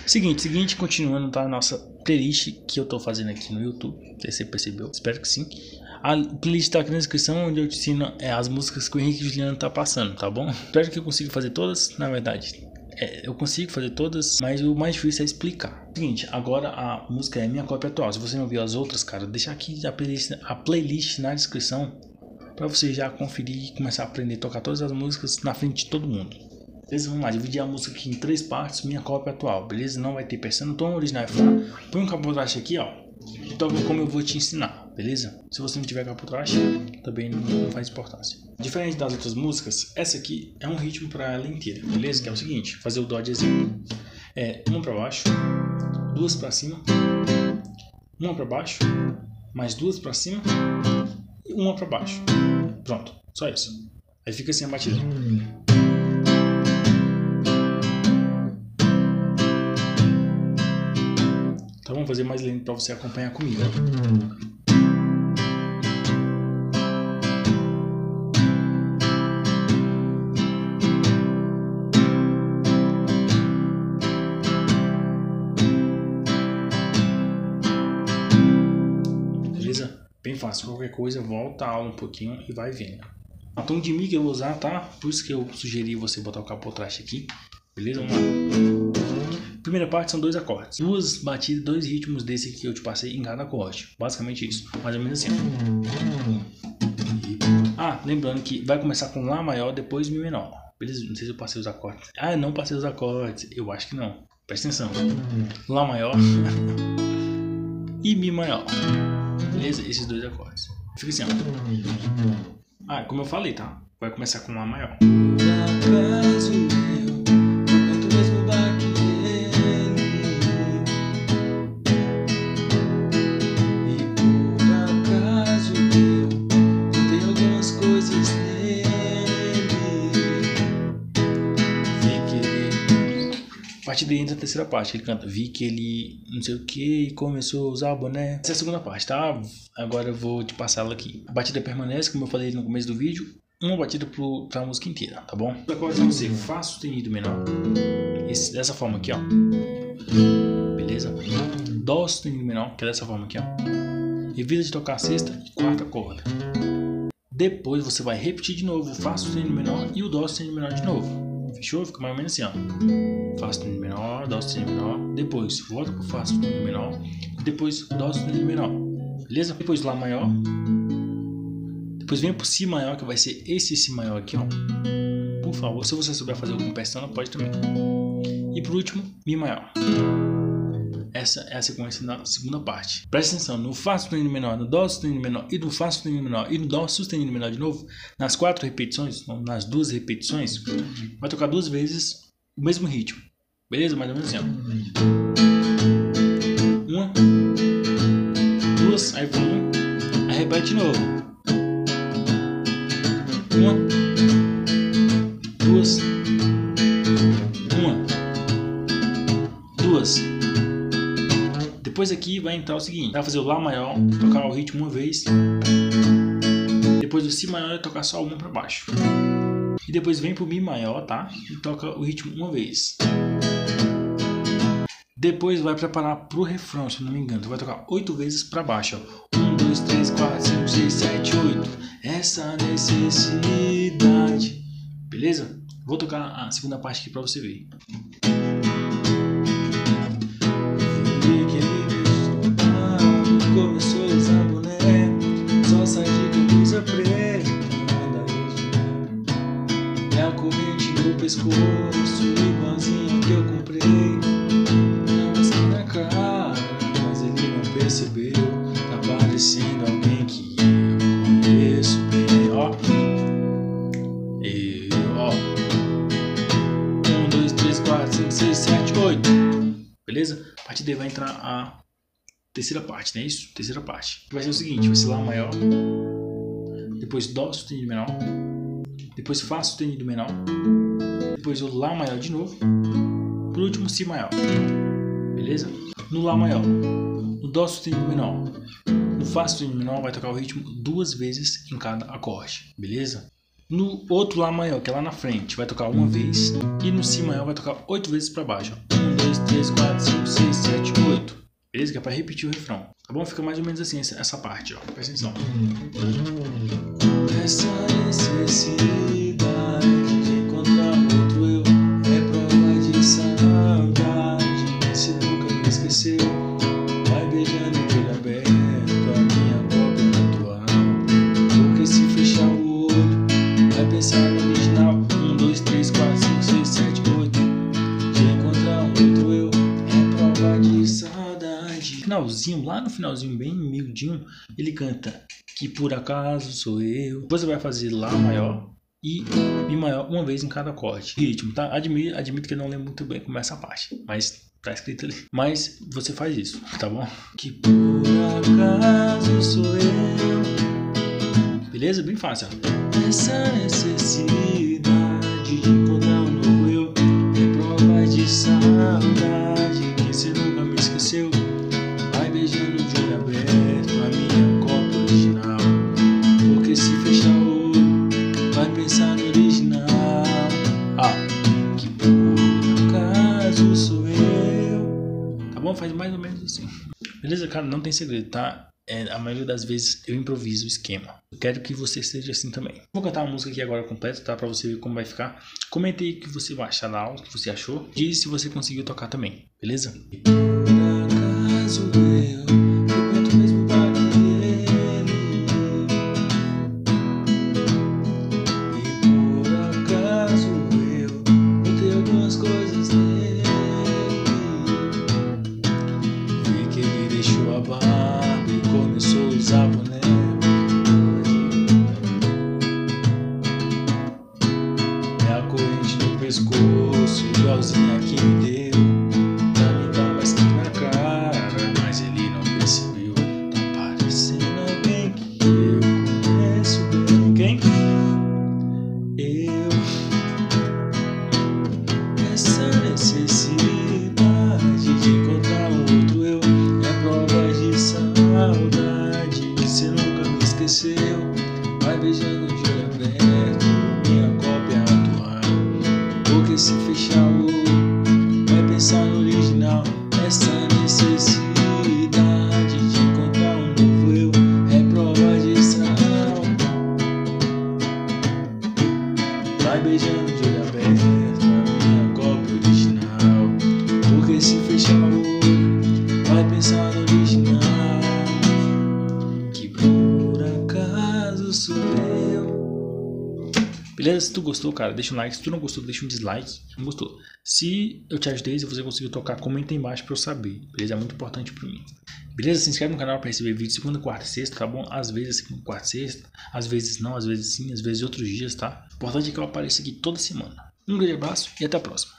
Seguinte, continuando, tá? A nossa playlist que eu tô fazendo aqui no YouTube. Você percebeu? Espero que sim. A playlist tá aqui na descrição, onde eu te ensino as músicas que o Henrique Juliano tá passando, tá bom? Espero que eu consiga fazer todas, na verdade. Eu consigo fazer todas, mas o mais difícil é explicar. Seguinte, agora a música é minha cópia atual. Se você não viu as outras, cara, deixa aqui a playlist na descrição pra você já conferir e começar a aprender a tocar todas as músicas na frente de todo mundo. Beleza? Vamos lá, dividir a música aqui em 3 partes, minha cópia atual, beleza? Não vai ter percussão, tom original é Fá. Põe um capotraste aqui, ó, e toca como eu vou te ensinar, beleza? Se você não tiver capotraste, também não faz importância. Diferente das outras músicas, essa aqui é um ritmo para ela inteira, beleza? Que é o seguinte, fazer o dó de exemplo. Uma para baixo, duas para cima, uma para baixo, mais duas para cima e uma para baixo. Pronto, só isso. Aí fica assim a batida. Então vamos fazer mais lento para você acompanhar comigo. Beleza? Bem fácil. Qualquer coisa, volta a aula um pouquinho e vai vendo. O tom de Mi que eu vou usar, tá? Por isso que eu sugeri você botar o capotraste aqui. Beleza? Vamos lá. Primeira parte são 2 acordes, 2 batidas, 2 ritmos desse que eu te passei em cada acorde. Basicamente isso, mais ou menos assim. Lembrando que vai começar com Lá maior, depois Mi menor. Beleza? Não sei se eu passei os acordes. Não passei os acordes. Eu acho que não. Presta atenção. Lá maior e Mi maior. Beleza? Esses 2 acordes. Fica assim, ó. Como eu falei, tá? Vai começar com Lá maior. A partir daí entra a terceira parte, ele canta, vi que ele não sei o que, começou a usar o boné. Essa é a segunda parte, tá? Agora eu vou te passar ela aqui. A batida permanece, como eu falei no começo do vídeo, uma batida pra música inteira, tá bom? Os acordes vão ser Fá sustenido menor, dessa forma aqui, ó. Beleza? Dó sustenido menor, que é dessa forma aqui, ó. Evita de tocar a sexta e quarta corda. Depois você vai repetir de novo o Fá sustenido menor e o Dó sustenido menor de novo. Fechou? Fica mais ou menos assim, ó. Fá sustenido menor, Dó sustenido menor. Depois volta pro Fá sustenido menor. Depois Dó sustenido menor. Beleza? Depois Lá maior. Depois vem pro Si maior, que vai ser esse Si maior aqui, ó. Por favor, se você souber fazer alguma percussão, pode também. E por último, Mi maior. Essa é a sequência da segunda parte. Presta atenção, no Fá sustenido menor, no Dó sustenido menor e no Fá sustenido menor e no Dó sustenido menor de novo, nas 4 repetições, nas 2 repetições, vai tocar 2 vezes o mesmo ritmo. Beleza? Mais ou menos assim, ó. 1, 2, aí vai 1, aí repete de novo. 1, 2, 1, 2. Depois aqui vai entrar o seguinte, vai fazer o Lá maior, tocar o ritmo uma vez. Depois o Si maior, tocar só uma para baixo. E depois vem pro Mi maior, tá? E toca o ritmo uma vez. Depois vai preparar pro refrão, se não me engano. Vai tocar 8 vezes para baixo, ó. 1, 2, 3, 4, 5, 6, 7, 8. Essa necessidade. Beleza? Vou tocar a segunda parte aqui para você ver. Começou a usar boné, só sai de camisa preta. E a corrente no pescoço, igualzinho que eu comprei. Não assim na cara, mas ele não percebeu. Tá parecendo alguém que eu conheço bem, ó. 1, 2, 3, 4, 5, 6, 7, 8. Beleza? A partir daí vai entrar a terceira parte, não é isso? Terceira parte. Vai ser o seguinte, vai ser Lá maior, depois Dó sustenido menor, depois Fá sustenido menor, depois o Lá maior de novo, por último Si maior. Beleza? No Lá maior, no Dó sustenido menor, no Fá sustenido menor vai tocar o ritmo 2 vezes em cada acorde. Beleza? No outro Lá maior, que é lá na frente, vai tocar uma vez. E no Si maior vai tocar 8 vezes pra baixo. 1, 2, 3, 4, 5, 6, 7, 8. Beleza? Que é pra repetir o refrão. Tá bom? Fica mais ou menos assim essa parte, ó. Presta atenção. Essa necessidade de encontrar outro eu é prova de saudade. Se nunca me esqueceu, vai beijando de olho aberto a minha cópia atual. Porque se fechar o olho, vai pensar no original. 1, 2, 3, 4, 5, 6, 7, 8. De encontrar outro eu é prova de saudade. Finalzinho, lá no finalzinho, bem miudinho, ele canta que por acaso sou eu. Depois você vai fazer Lá maior e Mi maior uma vez em cada acorde. Ritmo, tá? Admito que eu não lembro muito bem como é essa parte, mas tá escrito ali. Mas você faz isso, tá bom? Que por acaso sou eu. Beleza? Bem fácil, ó. Essa necessidade de encontrar um novo eu é prova de saudade que você nunca me esqueceu. Vai beijando de olho aberto a minha cópia original. Porque se fechar o olho, vai pensar no original. Que por acaso sou eu. Tá bom? Faz mais ou menos assim. Beleza, cara? Não tem segredo, tá? A maioria das vezes eu improviso o esquema. Eu quero que você seja assim também. Vou cantar uma música aqui agora completa, tá? Pra você ver como vai ficar. Comente aí o que você vai achar da aula, o que você achou. Diz se você conseguiu tocar também, beleza? Por acaso eu frequento mesmo para ele. E por acaso eu notei algumas coisas nele. Vi que ele deixou a barba e começou a usar boné. É a corrente no pescoço, igualzinha que me deu. Pra mim tá mais que na cara, mas ele não percebeu. Tá parecendo alguém que eu conheço bem. Quem? Eu. Essa necessidade de encontrar outro eu é prova de saudade que você nunca me esqueceu. Vai beijando de olho aberto minha cópia atual. Porque se fechar o olho, vai pensar no original. Essa necessidade de encontrar um novo eu é prova de saudade. Vai beijando de olho aberto a minha cópia original. Porque se fechar o olho, vai pensar no original. Que por acaso sou eu. Beleza? Se tu gostou, cara, deixa um like. Se tu não gostou, deixa um dislike. Não gostou? Se eu te ajudei, se você conseguiu tocar, comenta aí embaixo pra eu saber. Beleza? É muito importante pra mim. Beleza? Se inscreve no canal pra receber vídeo segunda, quarta e sexta, tá bom? Às vezes segunda, quarta e sexta. Às vezes não, às vezes sim, às vezes outros dias, tá? O importante é que eu apareça aqui toda semana. Um grande abraço e até a próxima.